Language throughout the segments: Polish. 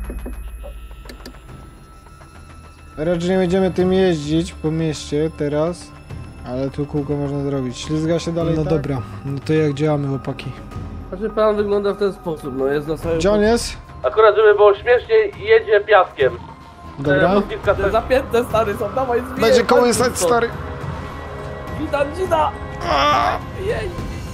Raczej nie będziemy tym jeździć po mieście teraz. Ale tu kółko można zrobić. Ślizga się dalej, no tak? Dobra, no to jak działamy, chłopaki? Znaczy plan wygląda w ten sposób, no jest na samym... Gdzie on jest? Akurat żeby było śmiesznie, jedzie piaskiem. Dobra. Te zapięte stary są, dawaj zwijaj. Będzie kołysać, stary. Dzida! Jej!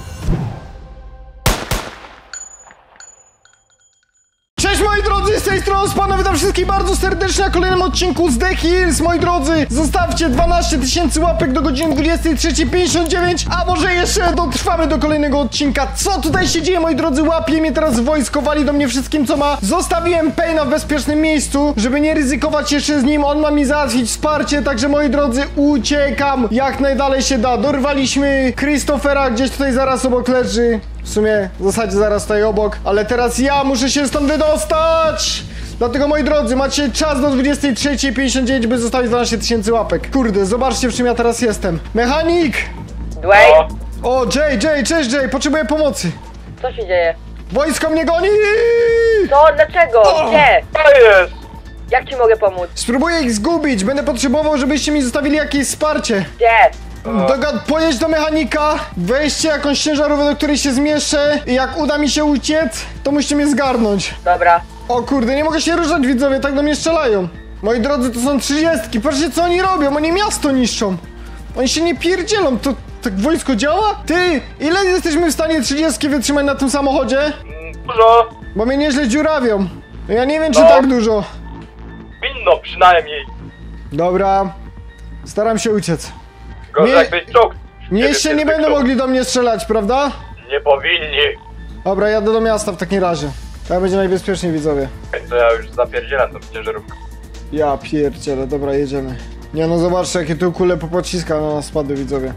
Cześć moi drodzy, z tej strony Spano, witam wszystkich bardzo serdecznie na kolejnym odcinku z The Hills, moi drodzy. Zostawcie 12 000 łapek do godziny 23:59, a może jeszcze dotrwamy do kolejnego odcinka. Co tutaj się dzieje, moi drodzy? Łapie mnie teraz wojskowali do mnie wszystkim, co ma. Zostawiłem Payna w bezpiecznym miejscu, żeby nie ryzykować jeszcze z nim. On ma mi załatwić wsparcie, także moi drodzy, uciekam jak najdalej się da. Dorwaliśmy Christophera, gdzieś tutaj zaraz obok leży. W sumie w zasadzie zaraz tutaj obok, ale teraz ja muszę się stąd wydostać! Dlatego moi drodzy, macie czas do 23:59, by zostawić 12 000 łapek. Kurde, zobaczcie, w czym ja teraz jestem. Mechanik! Dwayne? O, Jay, cześć Jay, potrzebuję pomocy. Co się dzieje? Wojsko mnie goni! Co? Dlaczego? Gdzie? To jest! Jak ci mogę pomóc? Spróbuję ich zgubić, będę potrzebował, żebyście mi zostawili jakieś wsparcie. Gdzie? Pojedź do mechanika, weźcie jakąś ciężarówkę, do której się zmieszczę i jak uda mi się uciec, to musicie mnie zgarnąć. Dobra. O kurde, nie mogę się ruszać, widzowie, tak do mnie strzelają. Moi drodzy, to są 30. Patrzcie, co oni robią, oni miasto niszczą. Oni się nie pierdzielą, to tak wojsko działa? Ty, ile jesteśmy w stanie 30 wytrzymać na tym samochodzie? Dużo! Bo mnie nieźle dziurawią. No ja nie wiem, czy No. tak dużo. Winno przynajmniej. Dobra, staram się uciec. Gorzej Nie- jakbyś czołg. Mieście nie będą mogli do mnie strzelać, prawda? Nie powinni. Dobra, jadę do miasta w takim razie. Tak będzie najbezpieczniej, widzowie. To ja już zapierdzielam tą ciężarówkę. Ja pierdzielę, dobra, jedziemy. Nie no, zobaczcie, jakie tu kule po pociskach na nas spadły, widzowie.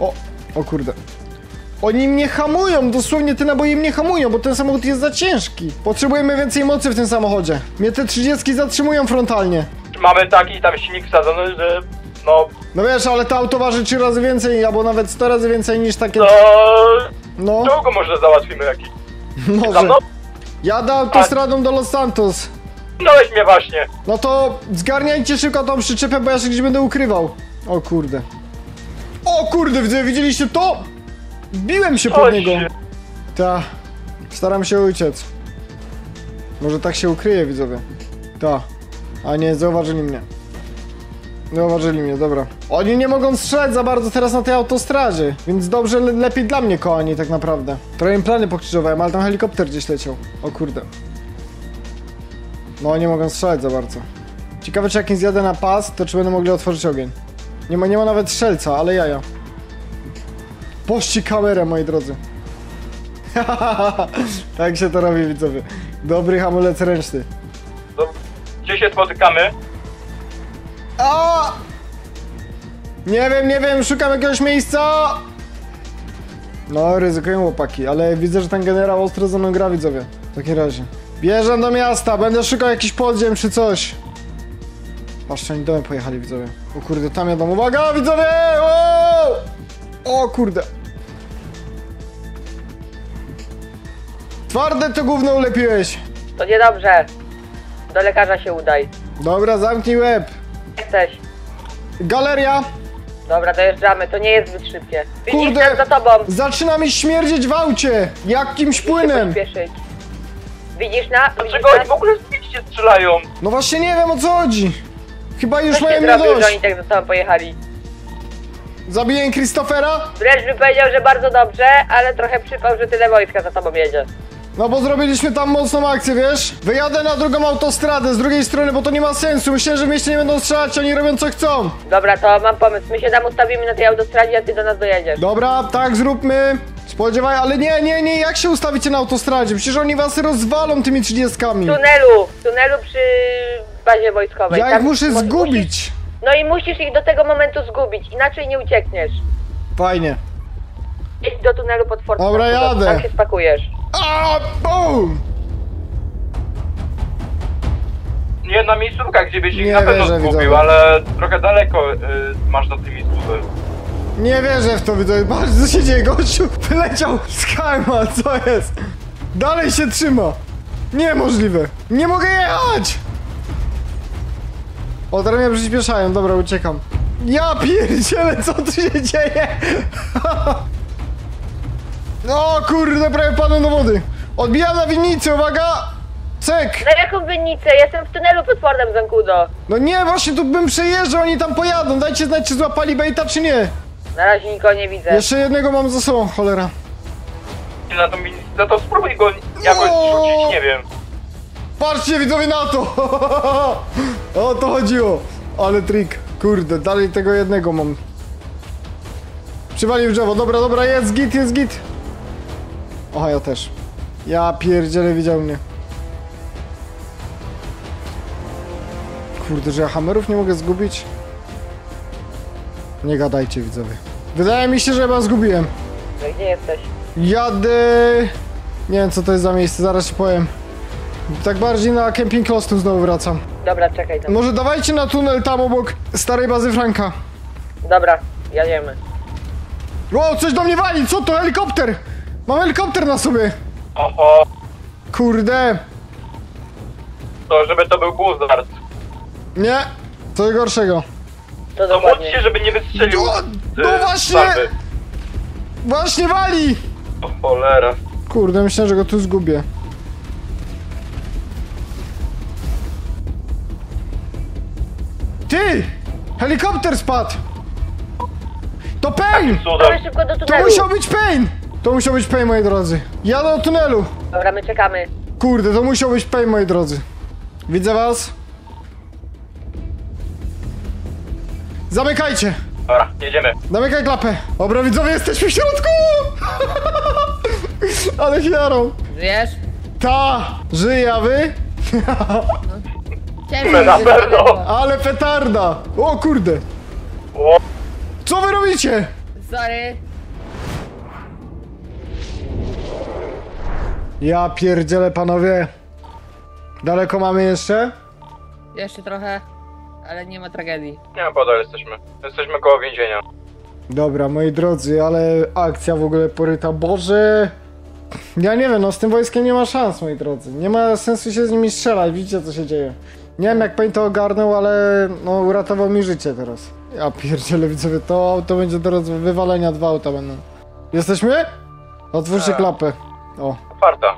O kurde. Oni mnie hamują, dosłownie te naboje mnie hamują, bo ten samochód jest za ciężki. Potrzebujemy więcej mocy w tym samochodzie. Mnie te 30 zatrzymują frontalnie. Mamy taki tam silnik wsadzony, że no... No wiesz, ale to auto waży 3 razy więcej, albo nawet 100 razy więcej niż takie... To... No, Czołgo może załatwimy jakiś. Za może. mną? Jadę autostradą do Los Santos. Dałeś mnie właśnie. No to zgarniajcie szybko tą przyczepę, bo ja się gdzieś będę ukrywał. O kurde. O kurde, widzieliście to? Biłem się pod Oj, niego. się. Ta. Staram się uciec. Może tak się ukryje, widzowie. Ta. A nie, zauważyli mnie. Zauważyli mnie, dobra. Oni nie mogą strzelać za bardzo teraz na tej autostradzie, więc dobrze, lepiej dla mnie, kochani, tak naprawdę. Trochę im plany pokrzyżowałem, ale tam helikopter gdzieś leciał. O kurde. No, nie mogą strzelać za bardzo. Ciekawe, czy jak im zjadę na pas, to czy będą mogli otworzyć ogień. Nie ma nawet strzelca, ale jaja. Pości kamerę, moi drodzy. Tak się to robi, widzowie. Dobry hamulec ręczny. To... Gdzie się spotykamy? A! Nie wiem, szukam jakiegoś miejsca. No, ryzykuję, chłopaki, ale widzę, że ten generał ostro ze mną gra, widzowie. W takim razie. Bierzem do miasta, będę szukał jakiś podziem czy coś. Patrzcie, oni do mnie pojechali, widzowie. O kurde, tam jadą. Uwaga, widzowie! Wow! O kurde. Twarde to gówno ulepiłeś. To niedobrze. Do lekarza się udaj. Dobra, zamknij łeb. Jesteś. Galeria. Dobra, dojeżdżamy. To nie jest zbyt szybkie. Widzisz, Kurde. tam za tobą. Zaczyna mi śmierdzieć w aucie. Jakimś Musisz się płynem. pośpieszyć. Widzisz na? Dlaczego oni w ogóle z pięści strzelają? No właśnie nie wiem, o co chodzi. Chyba już Co mają się mnie zrobił, że oni dość. tak za tobą pojechali? Zabiję Christophera? Wręcz bym powiedział, że bardzo dobrze, ale trochę przypał, że tyle wojska za tobą jedzie. No bo zrobiliśmy tam mocną akcję, wiesz? Wyjadę na drugą autostradę z drugiej strony, bo to nie ma sensu. Myślę, że w mieście nie będą strzelać, oni robią co chcą. Dobra, to mam pomysł. My się tam ustawimy na tej autostradzie, a ty do nas dojedziesz. Dobra, tak zróbmy. Spodziewaj, ale nie, jak się ustawicie na autostradzie? Przecież oni was rozwalą tymi 30. W tunelu przy bazie wojskowej. Ja ich Tam muszę zgubić. No i musisz ich do tego momentu zgubić, inaczej nie uciekniesz. Fajnie. Idź do tunelu pod fortą. Dobra, jadę. Tam się spakujesz. A, bum! Jedna miejscówka, gdzie byś ich Nie na pewno wierzę, zgubił, widzowie. ale trochę daleko masz do tej miejscówy. Nie wierzę w to, widzowie. Patrz, co się dzieje, gościu wyleciał z hełma, co jest? Dalej się trzyma. Niemożliwe! Nie mogę jechać! O, teraz mnie przyspieszają, dobra, uciekam. Ja pierdzielę, co tu się dzieje? No kurde, prawie padłem do wody. Odbijam na winnicy, uwaga! Cyk! Na jaką winnicę? Jestem w tunelu pod Fordem Zancudo. No nie, właśnie tu bym przejeżdżał, oni tam pojadą. Dajcie znać, czy złapali baita, czy nie. Na razie nikogo nie widzę. Jeszcze jednego mam za sobą, cholera. Na tą miejsce, to spróbuj go jakoś rzucić, nie wiem. Patrzcie widzowie na to! O to chodziło. Ale trik. Kurde, dalej tego jednego mam. Przywalił w drzewo. Dobra, dobra, jest git, jest git. Oha, ja też. Ja pierdzielę, widział mnie. Kurde, że ja hamerów nie mogę zgubić. Nie gadajcie, widzowie. Wydaje mi się, że chyba zgubiłem. No gdzie jesteś? Jadę... Nie wiem, co to jest za miejsce, zaraz ci powiem. Tak bardziej na Camping Lostu znowu wracam. Dobra, czekaj tam. Może dawajcie na tunel tam obok starej bazy Franka. Dobra, jadziemy. Wow, coś do mnie wali, co to? Helikopter! Mam helikopter na sobie. Oho, Kurde. to żeby to był Buzzard. Nie, coś gorszego. To To módl dokładnie. się, żeby nie wystrzelił No właśnie! farby. Właśnie wali! O cholera. Kurde, myślałem, że go tu zgubię. Ty! Helikopter spadł! To Pain! Cudem. Dawaj szybko do To tunelu. musiał być Pain! To musiał być Pain, moi drodzy. Jadę do tunelu. Dobra, my czekamy. Kurde, to musiał być Pain, moi drodzy. Widzę was. Zamykajcie! Dobra, jedziemy. Zamykaj klapę. Dobra, widzowie, jesteśmy w środku! Ale hiarą. Żyjesz? Ta! Żyje, a wy? Ciebie Na pewno. Ale petarda! O kurde! O, Co wy robicie? Sorry. Ja pierdzielę, panowie. Daleko mamy jeszcze? Jeszcze trochę, ale nie ma tragedii. nie wiem, podal jesteśmy. Jesteśmy koło więzienia. Dobra, moi drodzy, ale akcja w ogóle poryta. Boże! Ja nie wiem, no z tym wojskiem nie ma szans, moi drodzy. Nie ma sensu się z nimi strzelać, widzicie co się dzieje. Nie wiem jak Pain to ogarnął, ale no uratował mi życie teraz. Ja pierdzielę, widzowie, to auto będzie do wywalenia, 2 auta będą. Jesteśmy? Otwórzcie Tak. klapę. O. Otwarta.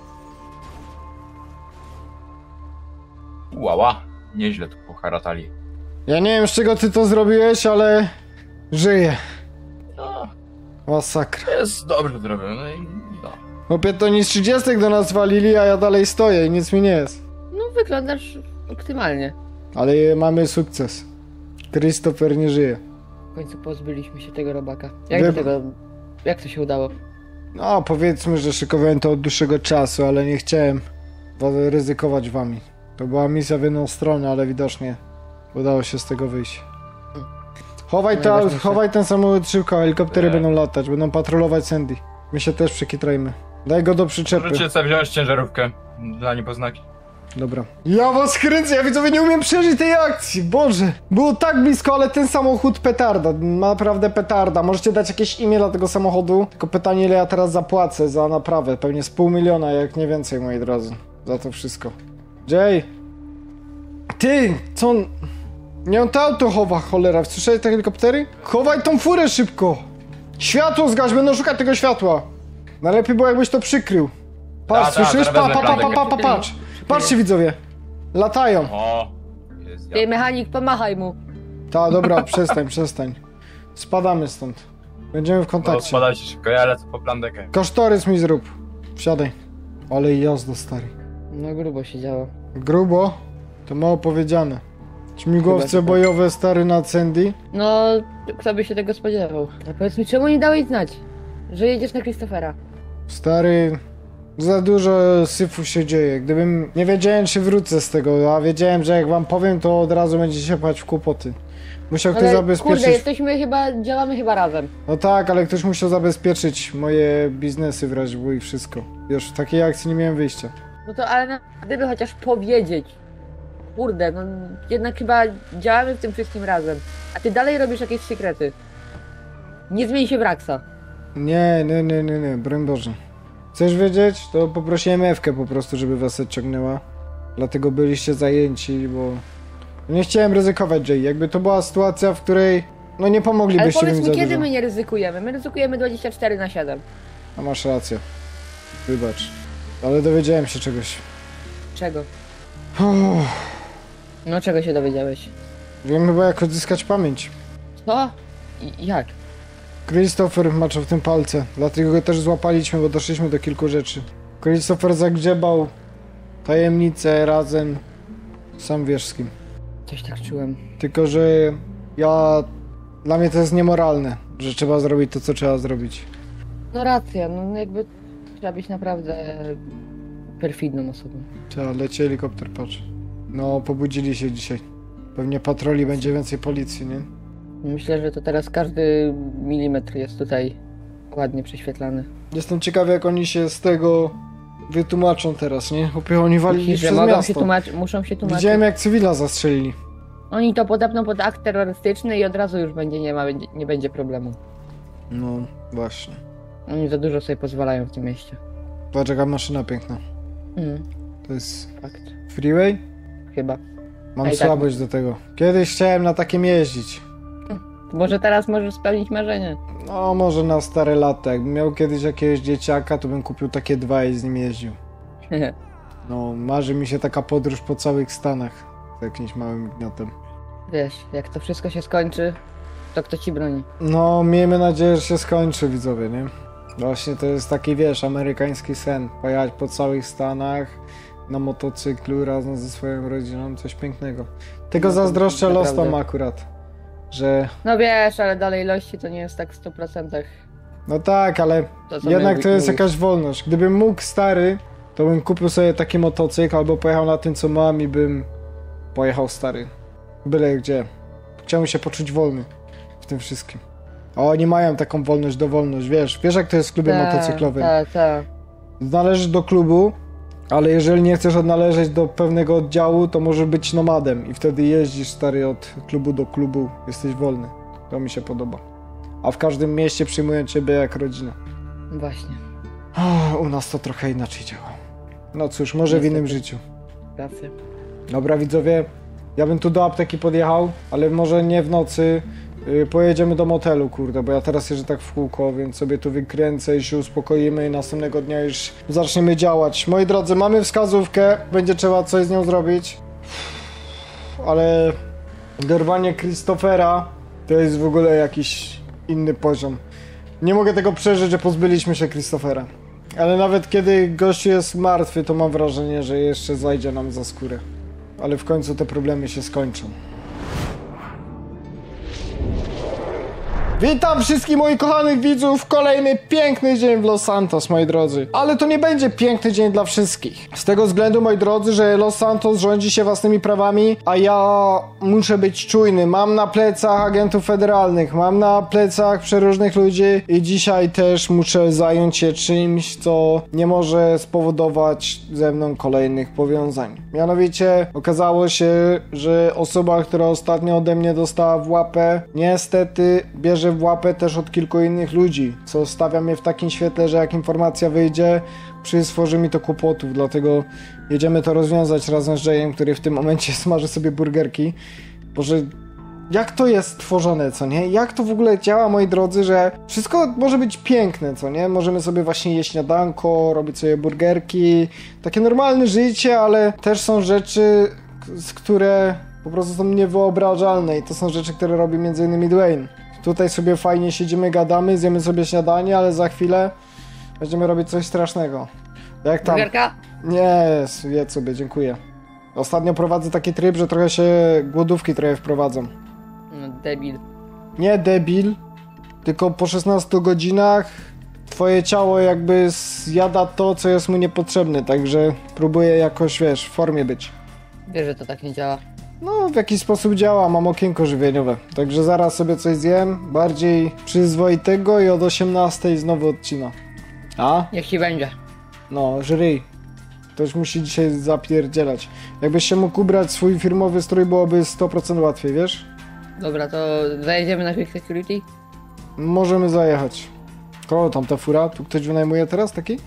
Łała, nieźle tu poharatali. Ja nie wiem z czego ty to zrobiłeś, ale... Żyję. No, Masakra. jest dobrze zrobione, no i no. Chłopie, to nic 30 do nas walili, a ja dalej stoję i nic mi nie jest. No wyglądasz optymalnie. Ale mamy sukces. Christopher nie żyje. W końcu pozbyliśmy się tego robaka. Jak Wy- do tego... Jak to się udało? No, powiedzmy, że szykowałem to od dłuższego czasu, ale nie chciałem ryzykować wami. To była misja w jedną stronę, ale widocznie udało się z tego wyjść. Najważniejsze. Chowaj ten samochód szybko, helikoptery Nie. będą latać, będą patrolować Sandy. My się też przekitrajmy. Daj go do przyczepy. Możecie sobie wziąć ciężarówkę dla niepoznaki. Dobra. Ja was kręcę, ja widzowie nie umiem przeżyć tej akcji, Boże. Było tak blisko, ale ten samochód petarda, naprawdę petarda. Możecie dać jakieś imię dla tego samochodu, tylko pytanie ile ja teraz zapłacę za naprawę. Pewnie z 500 000, jak nie więcej, moi drodzy. Za to wszystko. Jay! Ty! Co on... Nie on to auto chowa, cholera. Słyszałeś te helikoptery? Chowaj tą furę szybko! Światło zgaś, będą szukać tego światła. Najlepiej było jakbyś to przykrył. Patrz, Ta, słyszysz? teraz wezmę Patrz. Patrzcie widzowie. Latają. O, jest Ty mechanik, pomachaj mu. Ta, dobra, przestań. Spadamy stąd. Będziemy w No, kontakcie. spadajcie szybko, ja lecę po plandekę. Kosztorys mi zrób. Wsiadaj. Ale jazda, stary. No grubo się działo. Grubo? To mało powiedziane. Śmigłowce Chyba tak. bojowe, stary, na Sandy. No, kto by się tego spodziewał? A powiedz mi, czemu nie dałeś znać, że jedziesz na Christophera? Stary, za dużo syfu się dzieje. Gdybym nie wiedziałem, czy wrócę z tego, a wiedziałem, że jak wam powiem, to od razu będziecie się pchać w kłopoty. Musiał ktoś Ale zabezpieczyć. kurde, działamy chyba razem. No tak, ale ktoś musiał zabezpieczyć moje biznesy w razie i wszystko. Już w takiej akcji nie miałem wyjścia. No to ale gdyby chociaż powiedzieć. Kurde, no jednak chyba działamy w tym wszystkim razem. A ty dalej robisz jakieś sekrety. Nie zmień się w Raksa. Nie, broń Boże. Chcesz wiedzieć? To poprosiłem Ewkę po prostu, żeby was odciągnęła. Dlatego byliście zajęci, bo... Nie chciałem ryzykować, Jay. Jakby to była sytuacja, w której... No nie Ale pomoglibyście mi powiedz za mi, kiedy dużo. my nie ryzykujemy? My ryzykujemy 24/7. A masz rację. Wybacz. Ale dowiedziałem się czegoś. Czego? Uff, No czego się dowiedziałeś? wiem chyba jak odzyskać pamięć. Co? Jak? Christopher maczał w tym palce, dlatego go też złapaliśmy, bo doszliśmy do kilku rzeczy. Christopher zagrzebał tajemnicę razem, sam wiesz z kim. Coś tak czułem. Tylko, że dla mnie to jest niemoralne, że trzeba zrobić to, co trzeba zrobić. No racja, no jakby trzeba być naprawdę perfidną osobą. Trzeba, leci helikopter, patrz. No, pobudzili się dzisiaj. Pewnie patroli będzie więcej policji, nie? Myślę, że to teraz każdy milimetr jest tutaj ładnie prześwietlany. Jestem ciekawy, jak oni się z tego wytłumaczą teraz, nie? Chłopie, oni walili Myślisz, że przez mogą się miasto. tłumaczyć, muszą się tłumaczyć. Widziałem, jak cywila zastrzelili. Oni to podepną pod akt terrorystyczny i od razu już nie będzie problemu. No, właśnie. Oni za dużo sobie pozwalają w tym mieście. Patrz, jaka maszyna piękna. Mhm, To jest fakt. freeway? Chyba. Mam A i tak- słabość do tego. Kiedyś chciałem na takim jeździć. Może teraz możesz spełnić marzenie. No, może na stare lata. Jakbym miał kiedyś jakiegoś dzieciaka, to bym kupił takie dwa i z nim jeździł. No, marzy mi się taka podróż po całych Stanach. Z jakimś małym gniotem. Wiesz, jak to wszystko się skończy, to kto ci broni? No, miejmy nadzieję, że się skończy, widzowie, nie? Właśnie to jest taki, wiesz, amerykański sen. Pojechać po całych Stanach na motocyklu razem ze swoją rodziną. Coś pięknego. Tego No to zazdroszczę naprawdę. lostom akurat. Że... No wiesz, ale dalej ilości to nie jest tak w 100%. No tak, ale To, co jednak to jest mówisz. jakaś wolność. Gdybym mógł, stary, to bym kupił sobie taki motocykl albo pojechał na tym, co mam i bym pojechał, stary. Byle gdzie. Chciałbym się poczuć wolny w tym wszystkim. A oni mają taką wolność, dowolność, wiesz jak to jest w klubie motocyklowym. Tak. Należysz do klubu, ale jeżeli nie chcesz odnależeć do pewnego oddziału, to możesz być nomadem i wtedy jeździsz, stary, od klubu do klubu, jesteś wolny. To mi się podoba. A w każdym mieście przyjmują ciebie jak rodzinę. Właśnie, U nas to trochę inaczej działa. No cóż, może w Niestety. innym życiu. racja. Dobra, widzowie, ja bym tu do apteki podjechał, ale może nie w nocy. Pojedziemy do motelu, kurde, bo ja teraz jeżdżę tak w kółko, więc sobie tu wykręcę i się uspokoimy i następnego dnia już zaczniemy działać. Moi drodzy, mamy wskazówkę, będzie trzeba coś z nią zrobić. Ale dorwanie Christophera to jest w ogóle jakiś inny poziom. Nie mogę tego przeżyć, że pozbyliśmy się Christophera. Ale nawet kiedy gościu jest martwy, to mam wrażenie, że jeszcze zajdzie nam za skórę. Ale w końcu te problemy się skończą. Witam wszystkich moich kochanych widzów, kolejny piękny dzień w Los Santos, moi drodzy. Ale to nie będzie piękny dzień dla wszystkich. Z tego względu, moi drodzy, że Los Santos rządzi się własnymi prawami, a ja muszę być czujny. Mam na plecach agentów federalnych, mam na plecach przeróżnych ludzi i dzisiaj też muszę zająć się czymś, co nie może spowodować ze mną kolejnych powiązań. Mianowicie okazało się, że osoba, która ostatnio ode mnie dostała w łapę, niestety bierze w łapę też od kilku innych ludzi, co stawia mnie w takim świetle, że jak informacja wyjdzie, stworzy mi to kłopotów, dlatego jedziemy to rozwiązać razem z Jayem, który w tym momencie smaży sobie burgerki. Boże, jak to jest tworzone, co nie? Jak to w ogóle działa, moi drodzy, że wszystko może być piękne, co nie? Możemy sobie właśnie jeść śniadanko, robić sobie burgerki, takie normalne życie, ale też są rzeczy, które po prostu są niewyobrażalne i to są rzeczy, które robi m.in. Dwayne. Tutaj sobie fajnie siedzimy, gadamy, zjemy sobie śniadanie, ale za chwilę będziemy robić coś strasznego. Jak tam? Burgerka? Nie, jedz sobie, dziękuję. Ostatnio prowadzę taki tryb, że trochę się głodówki trochę wprowadzam. No debil. Nie debil, tylko po 16 godzinach twoje ciało jakby zjada to, co jest mu niepotrzebne, także próbuję jakoś, wiesz, w formie być. Wiesz, że to tak nie działa. No, w jakiś sposób działa, mam okienko żywieniowe, także zaraz sobie coś zjem, bardziej przyzwoitego i od 18 znowu odcina. A? Niech ci będzie. No, żryj. Ktoś musi dzisiaj zapierdzielać. Jakbyś się mógł ubrać swój firmowy strój, byłoby 100% łatwiej, wiesz? Dobra, to zajedziemy na Quick Security? Możemy zajechać. Koło tam ta fura? Tu ktoś wynajmuje teraz taki?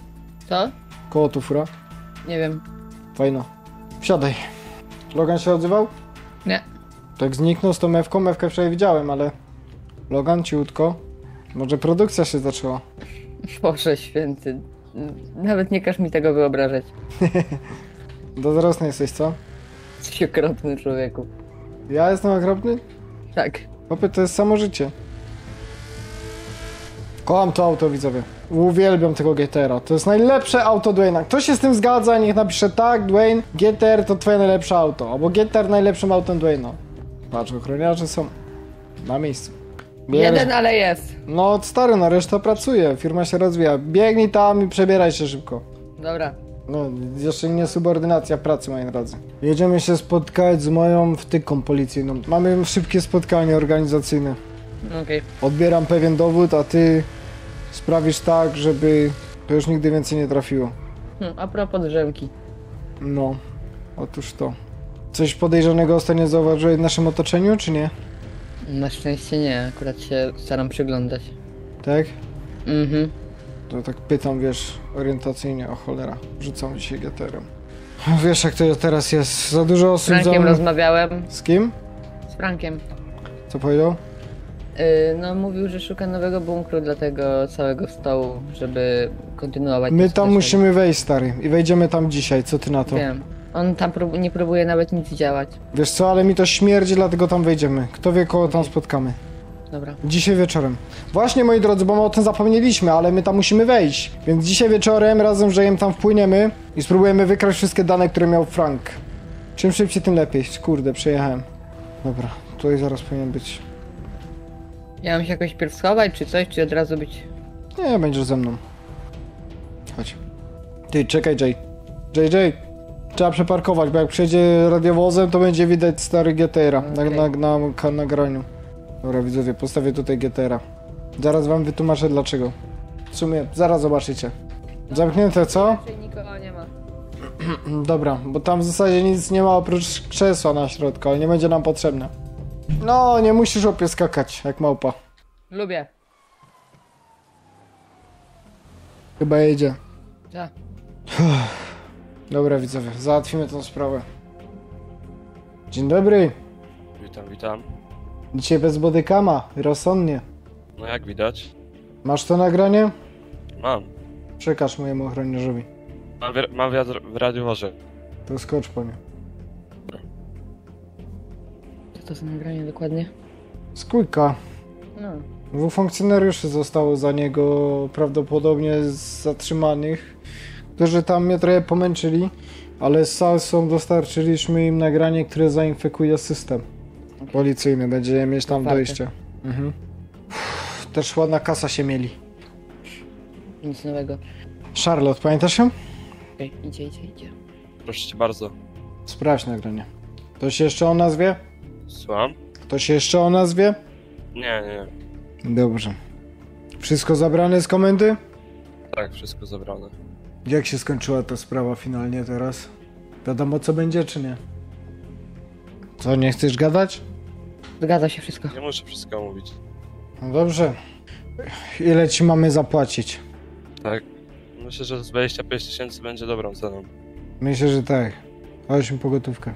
Co? Koło tu fura. Nie wiem. Fajno. Wsiadaj. Logan się odzywał? Nie. Tak zniknął z tą mewką. Mewkę wczoraj widziałem, ale... Logan, ciutko. Może produkcja się zaczęła. Boże święty. Nawet nie każ mi tego wyobrażać. Zazdrosny jesteś, co? Jesteś okropny, człowieku. Ja jestem okropny? Tak. Chłopie, to jest samo życie. Kocham to auto, widzowie. Uwielbiam tego GTR-a. To jest najlepsze auto Dwayne'a. Kto się z tym zgadza, niech napisze tak, Dwayne, GTR to twoje najlepsze auto. Albo GTR najlepszym autem Dwayne'a. Patrz, ochroniarze są na miejscu. Jeden, ale jest. No, stary, na reszta pracuje. Firma się rozwija. Biegnij tam i przebieraj się szybko. Dobra. No, jeszcze nie subordynacja pracy, moi drodzy. Jedziemy się spotkać z moją wtyką policyjną. Mamy szybkie spotkanie organizacyjne. Okej. Odbieram pewien dowód, a ty sprawisz tak, żeby to już nigdy więcej nie trafiło. A propos drzemki. No, otóż to. Coś podejrzanego ostatnio zauważyłeś w naszym otoczeniu, czy nie? Na szczęście nie, akurat się staram przyglądać. Tak? Mhm. To tak pytam, wiesz, orientacyjnie, o cholera. Rzucam dzisiaj GTR-em. Wiesz, jak to teraz jest. Za dużo Z osób Frankiem rozmawiałem. Z kim? Z Frankiem. Co powiedział? No mówił, że szuka nowego bunkru dla tego całego stołu, żeby kontynuować. My to, tam co musimy wejść, stary. I wejdziemy tam dzisiaj. Co ty na to? Wiem. On tam nie próbuje nawet nic działać. Wiesz co, ale mi to śmierdzi, dlatego tam wejdziemy. Kto wie, kogo tam spotkamy. Dobra. Dzisiaj wieczorem. Właśnie, moi drodzy, bo my o tym zapomnieliśmy, ale my tam musimy wejść. Więc dzisiaj wieczorem razem z Jayem tam wpłyniemy i spróbujemy wykraść wszystkie dane, które miał Frank. Czym szybciej, tym lepiej. Kurde, przejechałem. Dobra, tutaj zaraz powinien być. Ja mam się jakoś pierw schować, czy coś, czy od razu być... Nie, będziesz ze mną. Chodź. Ty, czekaj, Jay. Jay. Trzeba przeparkować, bo jak przyjedzie radiowozem, to będzie widać stary GTR-a Okej. na nagraniu. Dobra, widzowie, postawię tutaj GTR-a. Zaraz wam wytłumaczę dlaczego. W sumie, zaraz zobaczycie. Zamknięte, co? Raczej nikogo nie ma. Dobra, bo tam w zasadzie nic nie ma oprócz krzesła na środku, ale nie będzie nam potrzebne. No, nie musisz opie skakać, jak małpa. Lubię. Chyba jedzie. Ja. Dobra, widzowie, załatwimy tą sprawę. Dzień dobry. Witam. Dzisiaj bez bodykama, rozsądnie. No jak widać? Masz to nagranie? Mam. Przekaż mojemu ochroniarzowi. Mam wiatr w radiowozie. To skocz po nie. Co to za nagranie dokładnie? Skójka. No. 2 funkcjonariuszy zostało za niego prawdopodobnie zatrzymanych, którzy tam mnie trochę pomęczyli, ale z salsą dostarczyliśmy im nagranie, które zainfekuje system policyjny. Będziemy mieć tam Otwarte. dojście. Też ładna kasa się mieli. Nic nowego. Charlotte, pamiętasz ją? Okej, idzie. Proszę cię bardzo. Sprawdź nagranie. Ktoś jeszcze o nas wie? Słucham? Ktoś jeszcze o nas wie? Nie. Dobrze. Wszystko zabrane z komendy? Tak, wszystko zabrane. Jak się skończyła ta sprawa finalnie teraz? Wiadomo co będzie, czy nie? Co, nie chcesz gadać? Zgadza się wszystko. Nie muszę wszystko mówić. No dobrze. Ile ci mamy zapłacić? Tak. Myślę, że z 25 000 będzie dobrą ceną. Myślę, że tak. Chodźmy po gotówkę.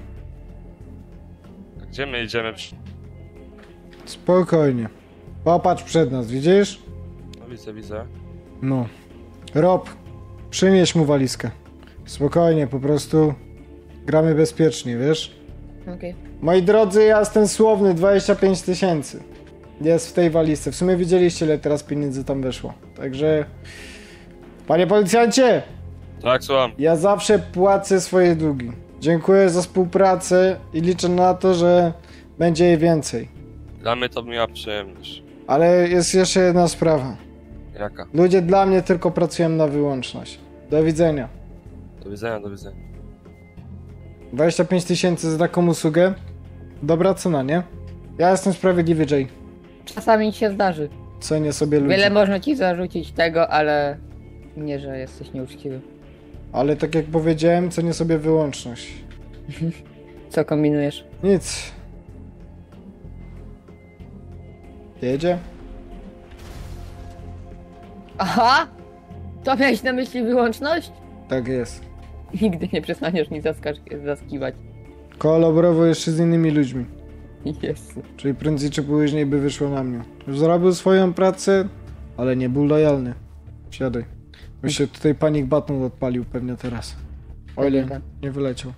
A gdzie my idziemy? Spokojnie. Popatrz przed nas, widzisz? No widzę. No. Rob, przynieś mu walizkę. Spokojnie, po prostu gramy bezpiecznie, wiesz? Okej. Moi drodzy, ja jestem słowny, 25 000 jest w tej walizce. W sumie widzieliście, ile teraz pieniędzy tam weszło. Także... Panie policjancie! Tak, słucham. Ja zawsze płacę swoje długi. Dziękuję za współpracę i liczę na to, że będzie jej więcej. Dla mnie to miała przyjemność. Ale jest jeszcze jedna sprawa. Jaka? Ludzie dla mnie tylko pracują na wyłączność. Do widzenia. Do widzenia. 25 000 za taką usługę? Dobra cena, nie? Ja jestem sprawiedliwy, Jay. Czasami ci się zdarzy. Cenię sobie ludzi. Wiele można ci zarzucić tego, ale nie, że jesteś nieuczciwy. Ale tak jak powiedziałem, cenię sobie wyłączność. Co kombinujesz? Nic. Jedzie? Aha! To miałeś na myśli wyłączność? Tak jest. Nigdy nie przestaniesz nic zaskiwać. Kolaborował jeszcze z innymi ludźmi. Jezu. Czyli prędzej czy później by wyszło na mnie. Już zrobił swoją pracę, ale nie był lojalny. Siadaj. By się tutaj panic button odpalił pewnie teraz. O ile nie wyleciał.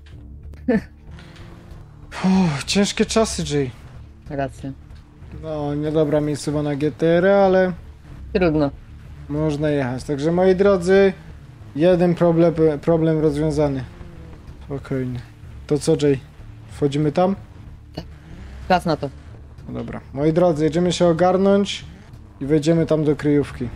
Ciężkie czasy, Jay. Racja. No, niedobra miejscowa na GTR, ale Trudno. można jechać. Także moi drodzy, jeden problem rozwiązany. Spokojnie. To co, Jay? Wchodzimy tam? Czas na to. No dobra. Moi drodzy, jedziemy się ogarnąć i wejdziemy tam do kryjówki.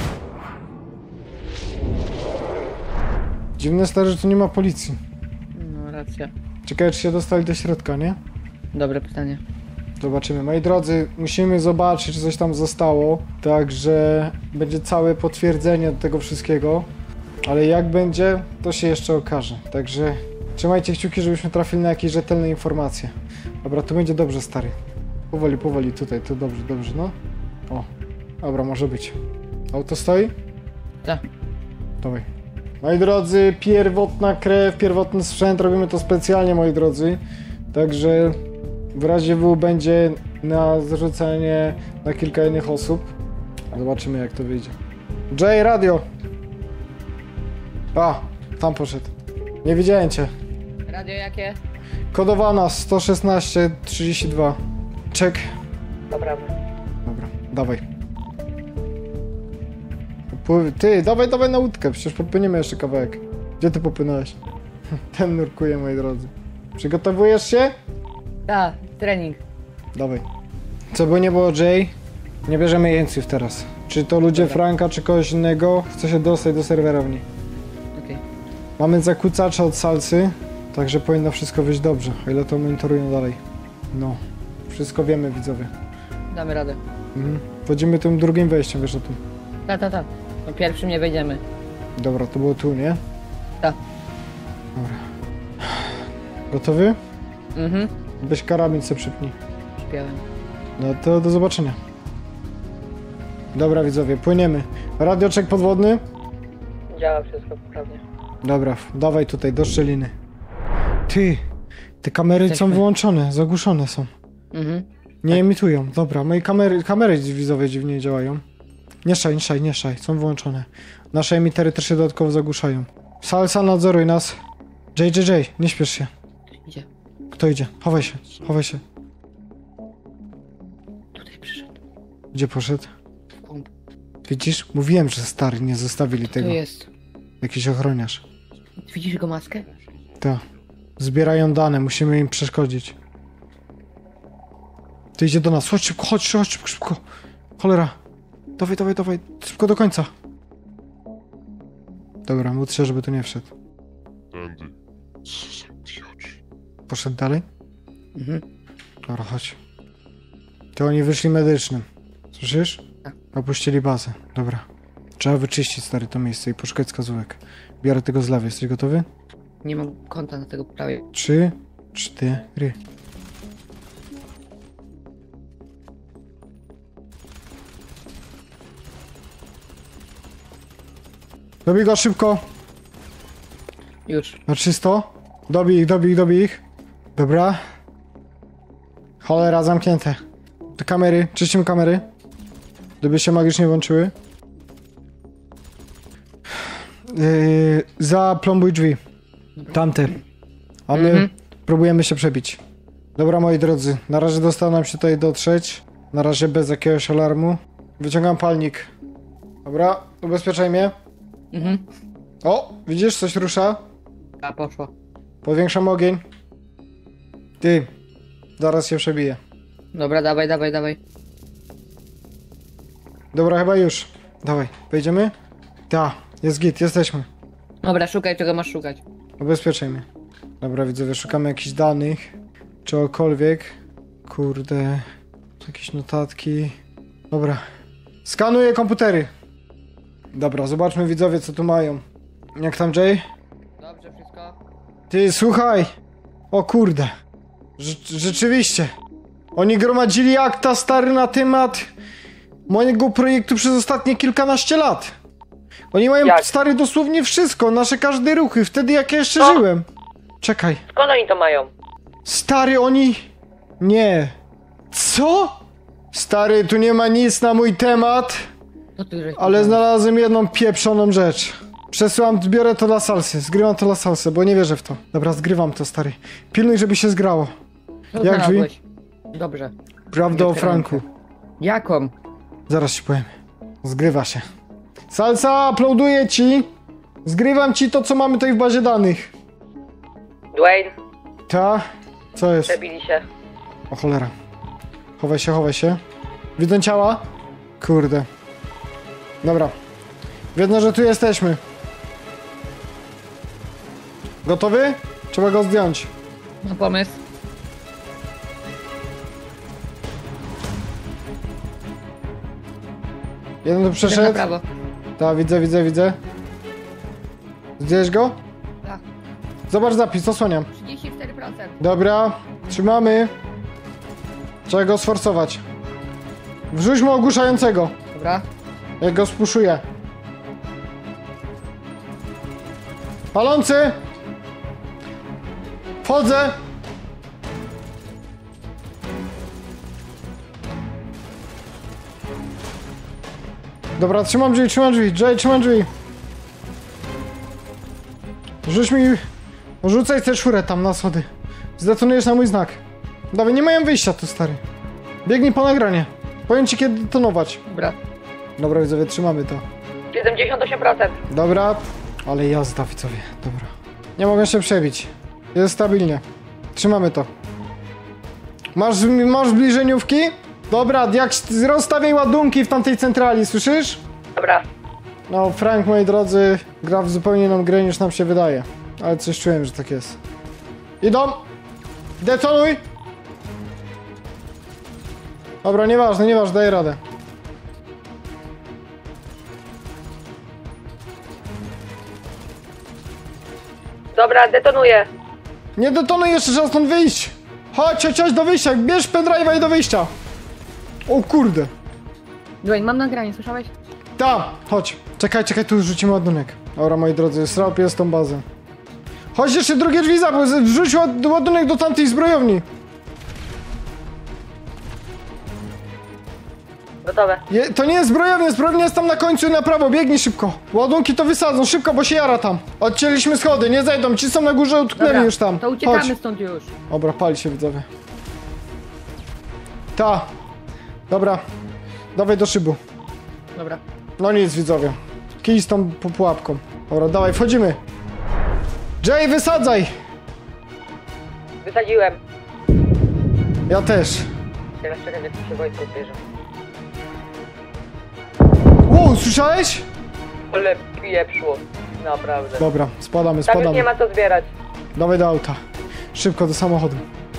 Dziwne stare, że tu nie ma policji. No, racja. Ciekawe, czy się dostali do środka, nie? Dobre pytanie. Zobaczymy. Moi drodzy, musimy zobaczyć, czy coś tam zostało. Także będzie całe potwierdzenie tego wszystkiego. Ale jak będzie, to się jeszcze okaże. Także trzymajcie kciuki, żebyśmy trafili na jakieś rzetelne informacje. Dobra, to będzie dobrze, stary. Powoli, tutaj, to dobrze, no. O, dobra, może być. Auto stoi? Tak. Dawaj. Moi drodzy, pierwotna krew, pierwotny sprzęt, robimy to specjalnie, moi drodzy. Także w razie W będzie na zrzucenie na kilka innych osób. Zobaczymy, jak to wyjdzie. Jay, radio! A, tam poszedł. Nie widziałem cię. Radio jakie? Kodowana 116-32. Czek. Dobra. Dobra, dawaj. Ty, dawaj na łódkę, przecież popłyniemy jeszcze kawałek. Gdzie ty popłynąłeś? Ten nurkuje, moi drodzy. Przygotowujesz się? Tak, trening. Dawaj. Co by nie było, Jay, nie bierzemy jeńców teraz. Czy to ludzie Dobra. Franka, czy kogoś innego, chce się dostać do serwerowni. Okej. Mamy zakłócacza od salsy, także powinno wszystko wyjść dobrze, o ile to monitorują dalej. No, wszystko wiemy, widzowie. Damy radę. Wchodzimy tym drugim wejściem, wiesz o tym. Tak. No pierwszym nie wejdziemy. Dobra, to było tu, nie? Tak. Dobra. Gotowy? Mhm. Weź karabin se przypnij. Śpiewam. No to do zobaczenia. Dobra, widzowie, płyniemy. Radioczek podwodny? Działa wszystko poprawnie. Dobra, dawaj tutaj, do szczeliny. Ty, te kamery są Jesteśmy. wyłączone, zagłuszone są. Mhm. Nie emitują. Dobra, moje kamery widzowie dziwnie działają. Nie szaj, są wyłączone. Nasze emitery też się dodatkowo zagłuszają. Salsa, nadzoruj nas. JJ, nie śpiesz się. Idzie. Kto idzie? Chowaj się. Tutaj przyszedł. Gdzie poszedł? W kąt. Widzisz? Mówiłem, że stary nie zostawili To tego. jest. Jakiś ochroniarz. Widzisz jego maskę? Tak. Zbierają dane, musimy im przeszkodzić. Ty idzie do nas. Chodź szybko. Cholera. Dawaj. Szybko do końca. Dobra, módl się, żeby tu nie wszedł. Poszedł dalej? Mhm. Dobra, chodź. To oni wyszli medycznym. Słyszysz? Tak. Opuścili bazę. Dobra. Trzeba wyczyścić, stary, to miejsce i poszukać wskazówek. Biorę tego z lewej. Jesteś gotowy? Nie mam konta na tego prawie. 3, 4. Dobij go szybko. Już. Na 300. Dobij ich. Dobra. Cholera, zamknięte. Te kamery, czyścimy kamery. Gdyby się magicznie włączyły. Zaplombuj drzwi. Tamte. A my próbujemy się przebić. Dobra, moi drodzy, na razie dostało nam się tutaj dotrzeć. Na razie bez jakiegoś alarmu. Wyciągam palnik. Dobra, ubezpieczaj mnie. Mhm. O, widzisz, coś rusza? A poszło. Powiększam ogień. Ty, zaraz się przebije. Dobra, dawaj. Dobra, chyba już. Dawaj, wejdziemy? Ta, jest git, jesteśmy. Dobra, szukaj czego masz szukać. Ubezpieczaj mnie. Dobra, widzowie, szukamy jakichś danych. Czegokolwiek. Kurde. Jakieś notatki. Dobra. Skanuję komputery. Dobra, zobaczmy, widzowie, co tu mają. Jak tam, Jay? Dobrze, wszystko? Ty, słuchaj! O kurde. Rzeczywiście. Oni gromadzili akta, stary, na temat mojego projektu przez ostatnie kilkanaście lat. Oni mają, Jak? stary, dosłownie wszystko, nasze każde ruchy, wtedy jak ja jeszcze Co? żyłem. Czekaj. Skąd oni to mają? Stary, oni... Nie. Co? Stary, tu nie ma nic na mój temat, Co ty żeś ale powiedział? znalazłem jedną pieprzoną rzecz. Przesyłam, zbiorę to dla salsy, zgrywam to dla salsy, bo nie wierzę w to. Dobra, zgrywam to, stary. Pilnuj, żeby się zgrało. Co jak znalazłeś? Dobrze. Prawda o Otwieram Franku. rękę. Jaką? Zaraz ci powiem. Zgrywa się. Salsa, uploaduję ci. Zgrywam ci to, co mamy tutaj w bazie danych. Dwayne, Ta? Co jest? przebili się. O cholera. Chowaj się, chowaj się. Widzę ciała? Kurde. Dobra. Wiedzę, że tu jesteśmy. Gotowy? Trzeba go zdjąć. Mam pomysł. Jeden tu Idę na przeszedł. prawo. Tak, widzę. Zdjęłeś go? Tak. Zobacz zapis, osłaniam. 34%. Dobra, trzymamy. Trzeba go sforcować. Wrzuć mu ogłuszającego, Dobra. jak go spuszuję. Palący! Wchodzę! Dobra, trzymam drzwi. Jay, trzymam drzwi. Rzuć mi... Rzucaj tę szurę tam na schody. Zdetonujesz na mój znak. Dawaj, nie mają wyjścia tu, stary. Biegnij po nagranie. Powiem ci, kiedy detonować. Dobra. Dobra, widzowie, trzymamy to. 78%. Dobra, ale jazda, widzowie. Dobra. Nie mogę się przebić. Jest stabilnie. Trzymamy to. Masz zbliżeniówki? Dobra, jak rozstawiaj ładunki w tamtej centrali, słyszysz? Dobra. No, Frank, moi drodzy, gra w zupełnie inną grę niż nam się wydaje. Ale coś czułem, że tak jest. Idą! Detonuj! Dobra, nieważne, daję radę. Dobra, detonuję. Nie detonuj, jeszcze trzeba stąd wyjść! Chodź do wyjścia, bierz pendrive'a i do wyjścia! O kurde! Dwayne, mam nagranie, słyszałeś? Ta, chodź. Czekaj, tu rzucimy ładunek. Dobra, moi drodzy, srap jest tą bazę. Chodź jeszcze drugie drzwi za, wrzuć ładunek do tamtej zbrojowni. Gotowe. To nie jest zbrojownia jest tam na końcu i na prawo, biegnij szybko. Ładunki to wysadzą, szybko, bo się jara tam. Odcięliśmy schody, nie zejdą, ci są na górze, utknęli Dobra, już tam. to uciekamy Chodź. stąd już. Dobra, pali się, widzowie. Ta. Dobra. Dawaj do szybu. Dobra. No nic, widzowie. Kij z tą pułapką. Dobra, dawaj, wchodzimy. Jay, wysadzaj! Wysadziłem. Ja też. Teraz czekaj, jak tu się Wojtko zbierze. Wow, słyszałeś? Ale pieprzło. Naprawdę. Dobra, spadamy. Tam już nie ma co zbierać. Dawaj do auta. Szybko do samochodu.